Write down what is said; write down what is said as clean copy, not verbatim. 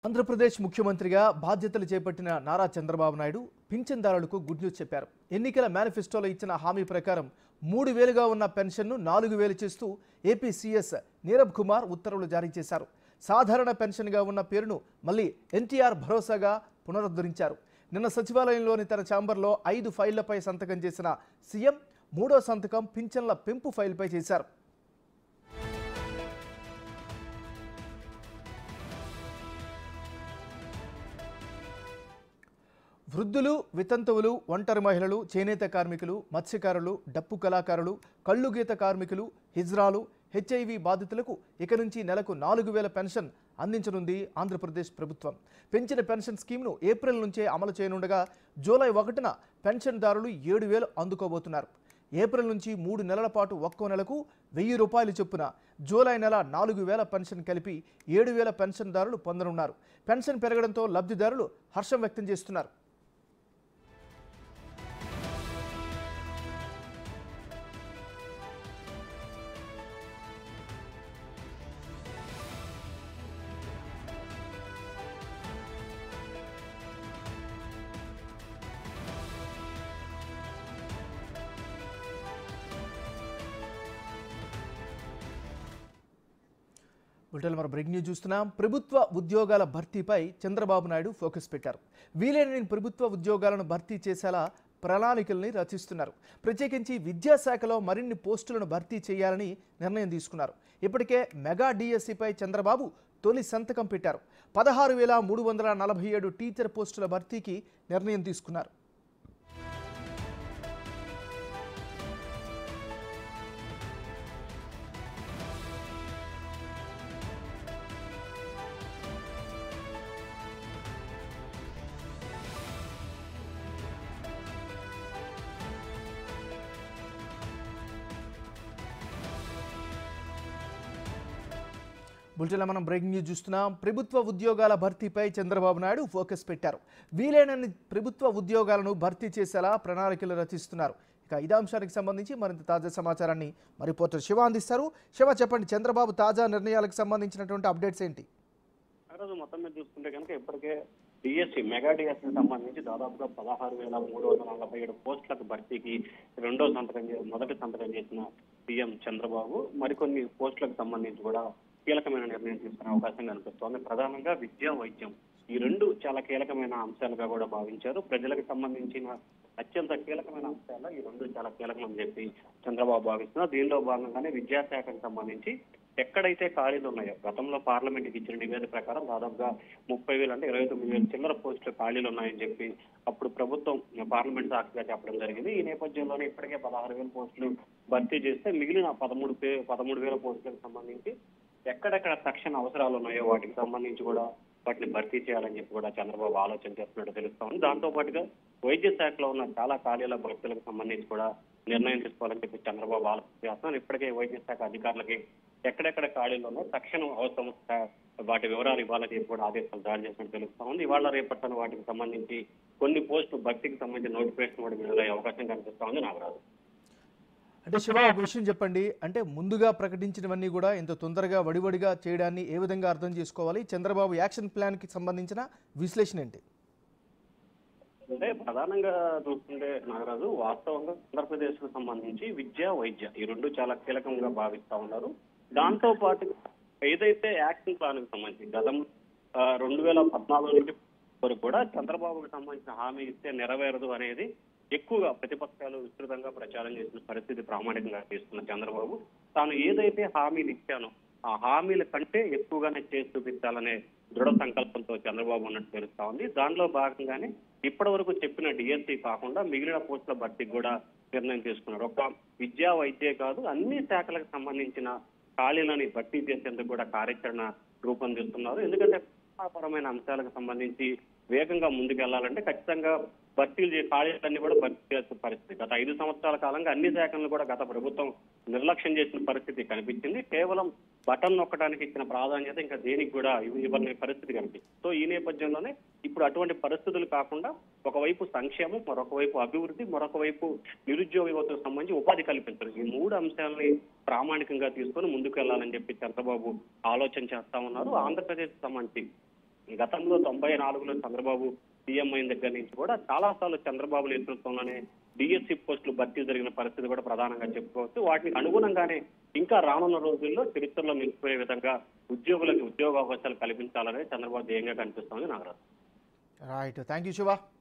ఆంధ్రప్రదేశ్ ముఖ్యమంత్రిగా బాధ్యతలు చేపట్టిన నారా చంద్రబాబు నాయుడు పింఛన్దారులకు గుడ్ న్యూస్ చెప్పారు. ఎన్నికల మేనిఫెస్టోలో ఇచ్చిన హామీ ప్రకారం 3000గా ఉన్న పెన్షన్ను 4000 చేస్తూ ఏపీ సీఎస్ నీరబ్ కుమార్ ఉత్తర్వులు జారీ చేశారు. సాధారణ పెన్షన్గా ఉన్న పేరును మళ్ళీ ఎన్టీఆర్ భరోసాగా పునరుద్ధరించారు. నిన్న సచివాలయంలోని తన ఛాంబర్లో 5 ఫైళ్లపై సంతకం చేసిన సీఎం 3వ సంతకం పింఛన్ల పెంపు ఫైల్పై చేశారు. వృద్ధులు, వితంతువులు, ఒంటరి మహిళలు, చేనేత కార్మికులు, మత్స్యకారులు, డప్పు కళాకారులు, కళ్ళుగీత కార్మికులు, హిజ్రాలు, హెచ్ఐవి బాధితులకు ఇక నుంచి నెలకు 4000 పెన్షన్ అందించనుంది ఆంధ్రప్రదేశ్ ప్రభుత్వం. పెంచిన పెన్షన్ స్కీమ్ను ఏప్రిల్ నుంచే అమలు చేయనుండగా జూలై 1న పెన్షన్దారులు 7000 అందుకోబోతున్నారు. ఏప్రిల్ నుంచి 3 నెలల పాటు ఒక్కో నెలకు 1000 రూపాయలు చొప్పున జూలై నెల 4000 పెన్షన్ కలిపి 7000 పెన్షన్దారులు పొందనున్నారు. పెన్షన్ పెరగడంతో లబ్ధిదారులు హర్షం వ్యక్తం చేస్తున్నారు. మరి బ్రేక్ న్యూస్ చూస్తున్నాం. ప్రభుత్వ ఉద్యోగాల భర్తీపై చంద్రబాబు నాయుడు ఫోకస్ పెట్టారు. వీలైన ప్రభుత్వ ఉద్యోగాలను భర్తీ చేసేలా ప్రణాళికల్ని రచిస్తున్నారు. ప్రత్యేకించి విద్యాశాఖలో మరిన్ని పోస్టులను భర్తీ చేయాలని నిర్ణయం తీసుకున్నారు. ఇప్పటికే మెగా డిఎస్సిపై చంద్రబాబు తొలి సంతకం పెట్టారు. 16,347 టీచర్ పోస్టుల భర్తీకి నిర్ణయం తీసుకున్నారు. బులెటిన్లో మనం బ్రేకింగ్ న్యూస్ చూస్తున్నాం. ప్రభుత్వ ఉద్యోగాల భర్తీపై చంద్రబాబు నాయుడు ఫోకస్ పెట్టారు. వీలైనన్ని ప్రభుత్వ ఉద్యోగాలను భర్తీ చేసేలా ప్రణాళికలు రచిస్తున్నారు. ఇక ఇదే అంశానికి సంబంధించి మరింత తాజా సమాచారాన్ని మరి రిపోర్టర్ శివ అందిస్తారు. శివ, చెప్పండి, చంద్రబాబు తాజా నిర్ణయాలకు సంబంధించినటువంటి అప్డేట్స్ ఏంటి? మొత్తం మీద చూసుకుంటే కనుక ఇప్పటికే డిఎస్సి మెగా డిఎస్సికి సంబంధించి దాదాపుగా 16,347 పోస్టులకు భర్తీకి మొదటి సంతకం చేసిన సీఎం చంద్రబాబు మరికొన్ని పోస్టులకు సంబంధించి కూడా కీలకమైన నిర్ణయం తీసుకునే అవకాశం కనిపిస్తోంది. ప్రధానంగా విద్యా, వైద్యం ఈ రెండు చాలా కీలకమైన అంశాలుగా కూడా భావించారు. ప్రజలకు సంబంధించిన అత్యంత కీలకమైన అంశాల్లో ఈ రెండు చాలా కీలకమని చెప్పి చంద్రబాబు భావిస్తున్నారు. దీనిలో భాగంగానే విద్యాశాఖకు సంబంధించి ఎక్కడైతే ఖాళీలు ఉన్నాయో, గతంలో పార్లమెంట్కి ఇచ్చిన నివేదిక ప్రకారం దాదాపుగా 30,000 అంటే 29,000 చిల్లర పోస్టులు ఖాళీలు ఉన్నాయని చెప్పి అప్పుడు ప్రభుత్వం పార్లమెంట్ సాక్షిగా చెప్పడం జరిగింది. ఈ నేపథ్యంలోనే ఇప్పటికే 16,000 పోస్టులు భర్తీ చేస్తే మిగిలిన 13,000 పోస్టులకు సంబంధించి ఎక్కడెక్కడ తక్షణ అవసరాలు ఉన్నాయో వాటికి సంబంధించి కూడా వాటిని భర్తీ చేయాలని చెప్పి కూడా చంద్రబాబు ఆలోచన చేస్తున్నట్టు తెలుస్తా ఉంది. దాంతో పాటుగా వైద్య శాఖలో ఉన్న చాలా ఖాళీల భర్తీలకు సంబంధించి కూడా నిర్ణయం తీసుకోవాలని చెప్పి చంద్రబాబు ఆలోచన చేస్తున్నారు. ఇప్పటికే వైద్య శాఖ అధికారులకి ఎక్కడెక్కడ ఖాళీలు ఉన్నాయో తక్షణం అవసరం వాటి వివరాలు ఇవ్వాలని చెప్పి కూడా ఆదేశాలు జారీ చేసినట్టు తెలుస్తా ఉంది. ఇవాళ రేపట్టన వాటికి సంబంధించి కొన్ని పోస్టులు భర్తీకి సంబంధించి నోటిఫికేషన్ కూడా విడుదలయ్యే అవకాశం కనిపిస్తా ఉంది. నాగరాజు, అంటే శివ, ఒక విషయం చెప్పండి, అంటే ముందుగా ప్రకటించినవన్నీ కూడా ఇంత తొందరగా వడివడిగా చేయడాన్ని ఏ విధంగా అర్థం చేసుకోవాలి? చంద్రబాబు యాక్షన్ ప్లాన్ కి సంబంధించిన విశ్లేషణ ఏంటి? అంటే ప్రధానంగా చూస్తుంటే నాగరాజు, వాస్తవంగా ఆంధ్రప్రదేశ్ కు సంబంధించి విద్య, వైద్య ఈ రెండు చాలా కీలకంగా భావిస్తా ఉన్నారు. దాంతో పాటు ఏదైతే యాక్షన్ ప్లాన్ కి సంబంధించి గతం 2014 నుంచి వరకు కూడా చంద్రబాబుకు సంబంధించిన హామీ ఇస్తే నెరవేరదు అనేది ఎక్కువగా ప్రతిపక్షాలు విస్తృతంగా ప్రచారం చేసిన పరిస్థితి ప్రామాణికంగా తీసుకున్న చంద్రబాబు తాను ఏదైతే హామీలు ఇచ్చానో ఆ హామీల కంటే ఎక్కువగానే చేసి చూపించాలనే దృఢ సంకల్పంతో చంద్రబాబు ఉన్నట్టు తెలుస్తా ఉంది. దానిలో భాగంగానే ఇప్పటి వరకు చెప్పిన డిఎస్సి కాకుండా మిగిలిన పోస్టుల భర్తీకి కూడా నిర్ణయం తీసుకున్నారు. ఒక విద్యా, వైద్యే కాదు అన్ని శాఖలకు సంబంధించిన ఖాళీలని భర్తీ చేసేందుకు కూడా కార్యాచరణ రూపొందిస్తున్నారు. ఎందుకంటే పరమైన అంశాలకు సంబంధించి వేగంగా ముందుకెళ్లాలంటే ఖచ్చితంగా ఖాళీలన్నీ కూడా భర్తీ చేసిన పరిస్థితి. గత 5 సంవత్సరాల కాలంగా అన్ని శాఖలను కూడా గత ప్రభుత్వం నిర్లక్ష్యం చేసిన పరిస్థితి కనిపించింది. కేవలం బటన్ నొక్కడానికి ఇచ్చిన ప్రాధాన్యత ఇంకా దేనికి కూడా ఇవ్వని పరిస్థితి కనిపిస్తుంది. సో ఈ నేపథ్యంలోనే ఇప్పుడు అటువంటి పరిస్థితులు కాకుండా ఒకవైపు సంక్షేమం, మరొక వైపు అభివృద్ధి, మరొక వైపు నిరుద్యోగ యువతకు సంబంధించి ఉపాధి కల్పించడం, ఈ 3 అంశాలని ప్రామాణికంగా తీసుకొని ముందుకు వెళ్లాలని చెప్పి చంద్రబాబు ఆలోచన చేస్తా ఉన్నారు. ఆంధ్రప్రదేశ్ సంబంధించి గతంలో 94లో చంద్రబాబు సీఎం అయిన దగ్గర నుంచి కూడా చాలా సార్లు చంద్రబాబు నేతృత్వంలోనే డిఎస్సి పోస్టులు భర్తీ జరిగిన పరిస్థితి కూడా ప్రధానంగా చెప్పుకోవచ్చు. వాటికి అనుగుణంగానే ఇంకా రానున్న రోజుల్లో చరిత్రలో నిలిచిపోయే విధంగా ఉద్యోగులకు ఉద్యోగ అవకాశాలు కల్పించాలనే చంద్రబాబు ధ్యేయంగా కనిపిస్తోంది Nagaraju. Right, thank you Shiva.